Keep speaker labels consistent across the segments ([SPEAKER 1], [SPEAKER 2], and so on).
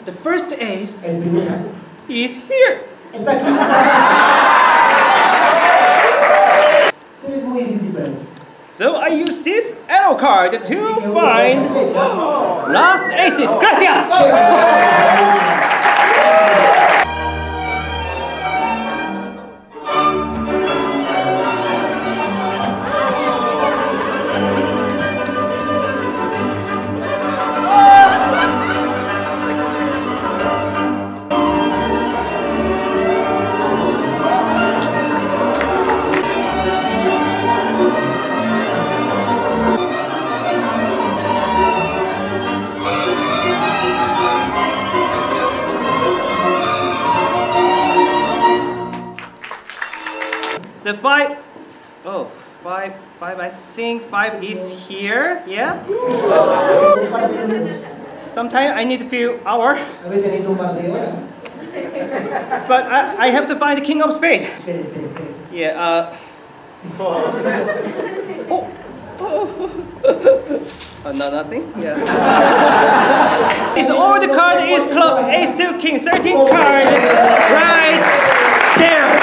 [SPEAKER 1] The first ace
[SPEAKER 2] El primer as
[SPEAKER 1] is here.
[SPEAKER 2] está aquí. Pero es muy difícil para mí.
[SPEAKER 1] So I use this arrow card to find last aces. Gracias! The five, oh, five, I think five is here, yeah? Sometimes I need a few hours.
[SPEAKER 2] A veces necesito un par de horas.
[SPEAKER 1] But I have to find the king of spades. Yeah, oh. No, nothing? Yeah. It's all the card is club, ace 2, king, 13 card, right there.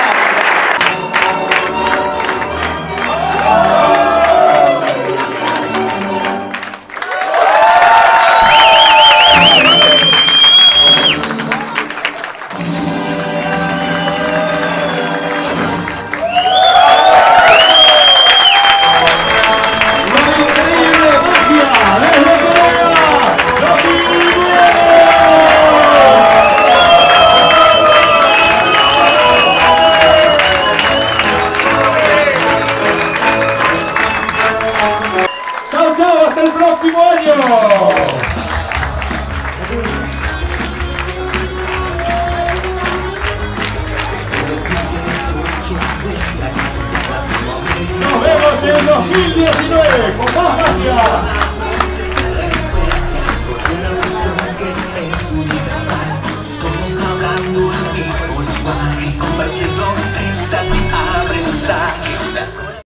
[SPEAKER 3] ¡Hasta el próximo año! Nos vemos en 2000.